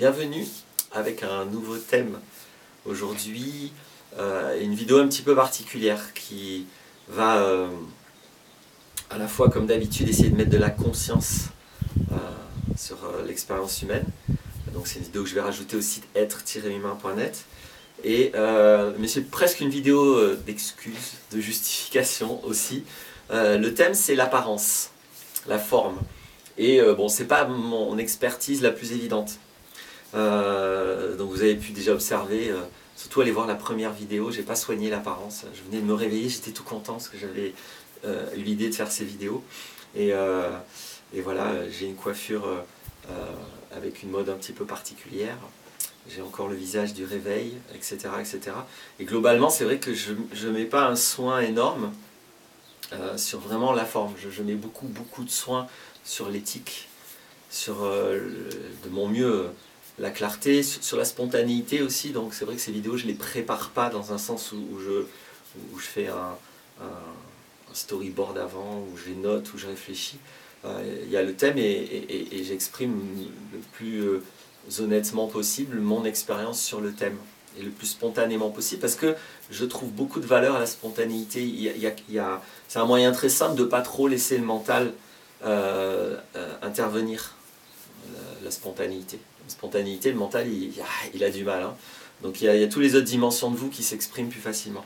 Bienvenue avec un nouveau thème aujourd'hui, une vidéo un petit peu particulière qui va à la fois comme d'habitude essayer de mettre de la conscience sur l'expérience humaine. Donc c'est une vidéo que je vais rajouter au site être-humain.net mais c'est presque une vidéo d'excuses, de justification aussi. Le thème c'est l'apparence, la forme. Et bon, c'est pas mon expertise la plus évidente. Donc vous avez pu déjà observer, surtout aller voir la première vidéo, j'ai pas soigné l'apparence. Je venais de me réveiller, j'étais tout content parce que j'avais eu l'idée de faire ces vidéos. Et voilà, j'ai une coiffure avec une mode un petit peu particulière. J'ai encore le visage du réveil, etc. etc. Et globalement, c'est vrai que je ne mets pas un soin énorme sur vraiment la forme. Je mets beaucoup de soin sur l'éthique, sur de mon mieux la clarté, sur la spontanéité aussi. Donc c'est vrai que ces vidéos, je ne les prépare pas dans un sens où je fais un storyboard avant, où je les note, où je réfléchis. Il y a le thème et j'exprime le plus honnêtement possible mon expérience sur le thème et le plus spontanément possible parce que je trouve beaucoup de valeur à la spontanéité. C'est un moyen très simple de ne pas trop laisser le mental intervenir, la spontanéité. La spontanéité, le mental, il a du mal. Hein. Donc il y a toutes les autres dimensions de vous qui s'expriment plus facilement.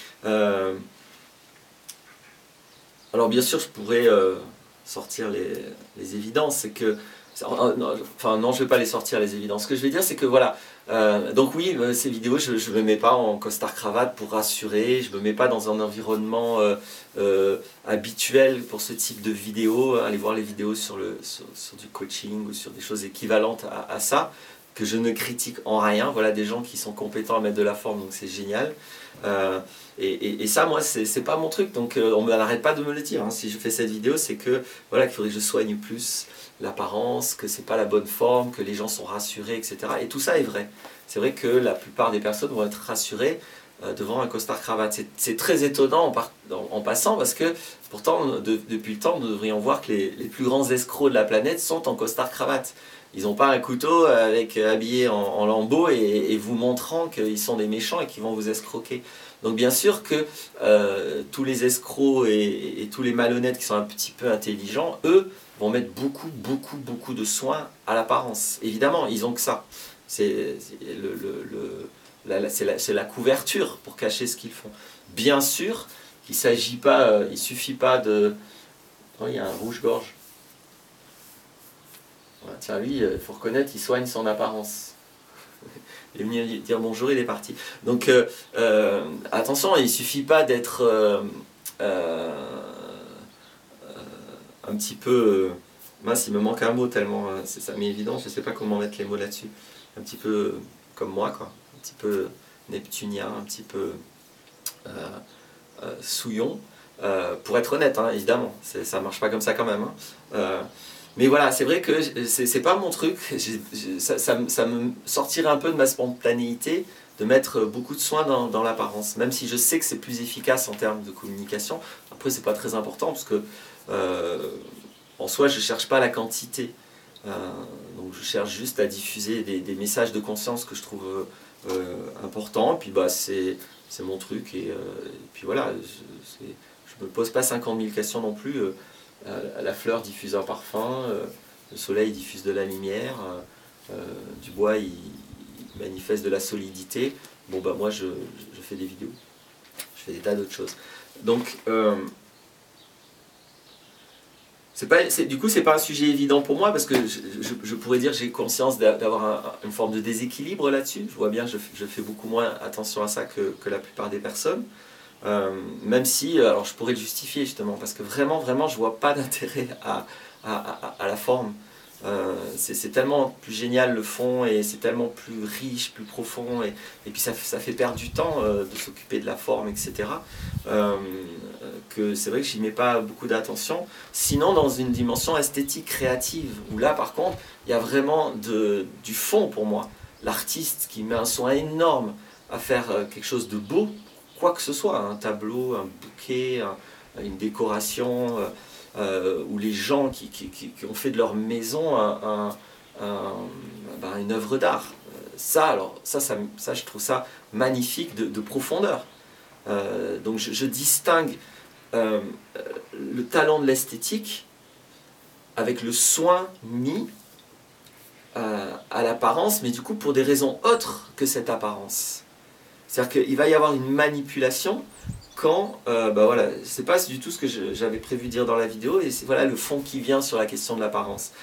Alors bien sûr, je pourrais sortir les évidences. C'est que, enfin non, je ne vais pas les sortir les évidences. Ce que je vais dire, c'est que voilà. Donc oui, ces vidéos, je ne me mets pas en costard-cravate pour rassurer. Je ne me mets pas dans un environnement habituel pour ce type de vidéos. Allez voir les vidéos sur du coaching ou sur des choses équivalentes à ça, que je ne critique en rien. Voilà des gens qui sont compétents à mettre de la forme, donc c'est génial. Et ça, moi, c'est pas mon truc, donc on n'arrête pas de me le dire. Hein. Si je fais cette vidéo, c'est que voilà, qu'il faudrait que je soigne plus l'apparence, que c'est pas la bonne forme, que les gens sont rassurés, etc. Et tout ça est vrai. C'est vrai que la plupart des personnes vont être rassurées devant un costard-cravate. C'est très étonnant en passant, parce que pourtant, depuis le temps, nous devrions voir que les plus grands escrocs de la planète sont en costard-cravate. Ils n'ont pas un couteau habillé en lambeaux et vous montrant qu'ils sont des méchants et qu'ils vont vous escroquer. Donc bien sûr que tous les escrocs et tous les malhonnêtes qui sont un petit peu intelligents, eux, vont mettre beaucoup de soin à l'apparence. Évidemment, ils ont que ça. C'est la couverture pour cacher ce qu'ils font. Bien sûr qu'il s'agit pas, il suffit pas de... Oh, il y a un rouge-gorge. Voilà, tiens, lui, il faut reconnaître, il soigne son apparence. Il est venu dire bonjour, il est parti. Donc attention, il ne suffit pas d'être un petit peu... mince, il me manque un mot tellement ça m'est évident, je ne sais pas comment mettre les mots là-dessus. Un petit peu comme moi, quoi. Un petit peu neptunien, un petit peu souillon. Pour être honnête, hein, évidemment, ça ne marche pas comme ça quand même. Hein. Mais voilà, c'est vrai que c'est pas mon truc. Ça me sortirait un peu de ma spontanéité de mettre beaucoup de soin dans l'apparence, même si je sais que c'est plus efficace en termes de communication. Après, c'est pas très important parce que en soi, je cherche pas la quantité. Donc, je cherche juste à diffuser des messages de conscience que je trouve importants. Puis, bah, c'est mon truc. Et puis voilà, je me pose pas 50 000 questions non plus. La fleur diffuse un parfum, le soleil diffuse de la lumière, du bois il manifeste de la solidité. Bon bah moi je fais des vidéos, je fais des tas d'autres choses. Donc du coup c'est pas un sujet évident pour moi parce que je pourrais dire que j'ai conscience d'avoir une forme de déséquilibre là-dessus. Je vois bien que je fais beaucoup moins attention à ça que la plupart des personnes. Même si, alors je pourrais le justifier justement, parce que vraiment, je vois pas d'intérêt à la forme. C'est tellement plus génial le fond, et c'est tellement plus riche, plus profond, et puis ça fait perdre du temps de s'occuper de la forme, etc. Que c'est vrai que j'y mets pas beaucoup d'attention. Sinon, dans une dimension esthétique, créative, où là par contre, il y a vraiment du fond pour moi. L'artiste qui met un soin énorme à faire quelque chose de beau, quoi que ce soit, un tableau, un bouquet, une décoration, ou les gens qui ont fait de leur maison une une œuvre d'art. Alors, ça, je trouve ça magnifique de profondeur. Donc je distingue le talent de l'esthétique avec le soin mis à l'apparence, mais du coup pour des raisons autres que cette apparence. C'est-à-dire qu'il va y avoir une manipulation quand, voilà, c'est pas du tout ce que j'avais prévu de dire dans la vidéo, et c'est voilà le fond qui vient sur la question de l'apparence.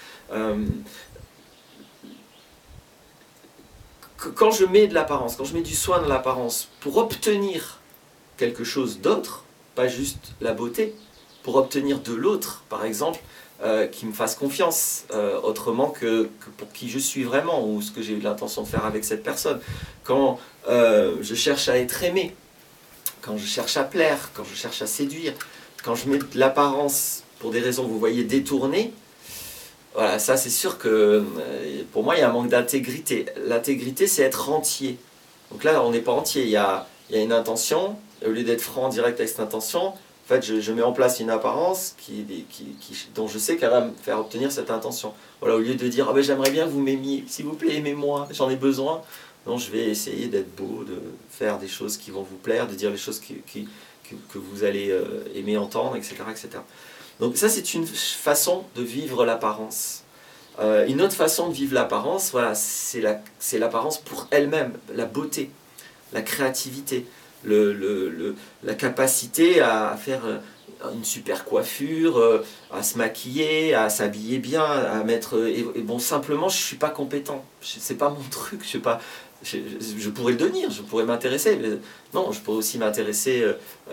Quand je mets de l'apparence, quand je mets du soin dans l'apparence pour obtenir quelque chose d'autre, pas juste la beauté, pour obtenir de l'autre, par exemple, qui me fasse confiance, autrement que pour qui je suis vraiment, ou ce que j'ai eu l'intention de faire avec cette personne. Quand je cherche à être aimé, quand je cherche à plaire, quand je cherche à séduire, quand je mets de l'apparence pour des raisons, vous voyez, détournées, voilà, ça c'est sûr que pour moi il y a un manque d'intégrité. L'intégrité, c'est être entier. Donc là, on n'est pas entier, il y a une intention, et au lieu d'être franc direct avec cette intention, en fait, je mets en place une apparence dont je sais qu'elle va me faire obtenir cette intention. Voilà, au lieu de dire « j'aimerais bien que vous m'aimiez, s'il vous plaît, aimez-moi, j'en ai besoin », non, je vais essayer d'être beau, de faire des choses qui vont vous plaire, de dire les choses que vous allez aimer entendre, etc., etc. Donc ça, c'est une façon de vivre l'apparence. Une autre façon de vivre l'apparence, voilà, c'est l'apparence pour elle-même, la beauté, la créativité, la capacité à faire une super coiffure, à se maquiller, à s'habiller bien, à mettre... Et bon, simplement, je ne suis pas compétent, c'est pas mon truc, je pourrais le devenir, je pourrais m'intéresser, mais non, je pourrais aussi m'intéresser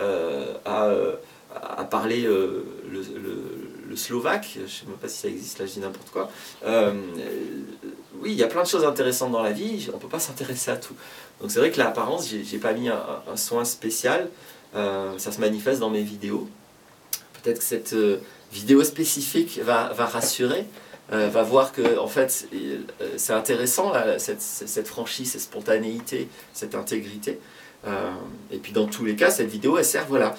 à parler le slovaque, je ne sais même pas si ça existe, là je dis n'importe quoi. Oui, il y a plein de choses intéressantes dans la vie, on ne peut pas s'intéresser à tout. Donc c'est vrai que l'apparence, j'ai pas mis un soin spécial, ça se manifeste dans mes vidéos. Peut-être que cette vidéo spécifique va rassurer, va voir que en fait c'est intéressant là, cette franchise, cette spontanéité, cette intégrité. Et puis dans tous les cas, cette vidéo elle sert voilà,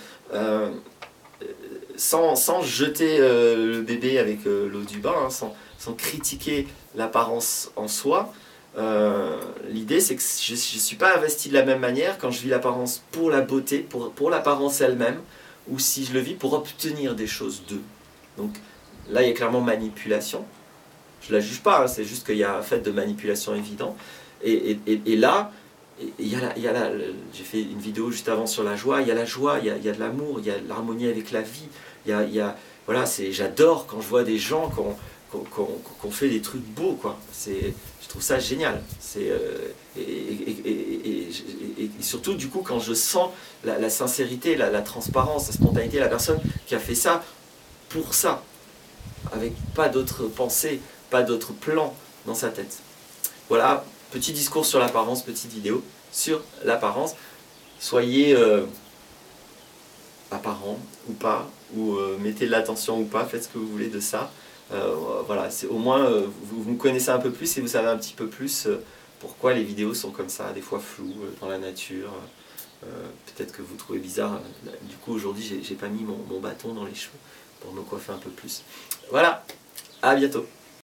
sans jeter le bébé avec l'eau du bain, hein, sans critiquer l'apparence en soi. L'idée c'est que je ne suis pas investi de la même manière quand je vis l'apparence pour la beauté, pour l'apparence elle-même, ou si je le vis pour obtenir des choses d'eux. Donc là il y a clairement manipulation, je ne la juge pas, hein, c'est juste qu'il y a un fait de manipulation évident, et là, j'ai fait une vidéo juste avant sur la joie, il y a la joie, il y a de l'amour, il y a de l'harmonie avec la vie, voilà, j'adore quand je vois des gens qu'on fait des trucs beaux, quoi. Je trouve ça génial. Et surtout, du coup, quand je sens la sincérité, la transparence, la spontanéité de la personne qui a fait ça pour ça, avec pas d'autres pensées, pas d'autres plans dans sa tête. Voilà, petit discours sur l'apparence, petite vidéo sur l'apparence. Soyez apparent ou pas, ou mettez de l'attention ou pas, faites ce que vous voulez de ça. Voilà, au moins vous me connaissez un peu plus et vous savez un petit peu plus pourquoi les vidéos sont comme ça, des fois floues dans la nature. Peut-être que vous trouvez bizarre. Du coup aujourd'hui j'ai pas mis mon bâton dans les cheveux pour me coiffer un peu plus. Voilà, à bientôt.